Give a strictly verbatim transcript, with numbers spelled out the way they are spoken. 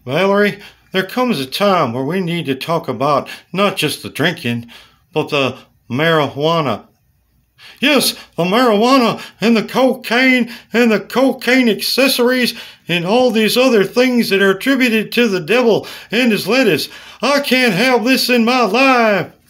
Valerie, there comes a time where we need to talk about not just the drinking, but the marijuana. Yes, the marijuana and the cocaine and the cocaine accessories and all these other things that are attributed to the devil and his lettuce. I can't have this in my life.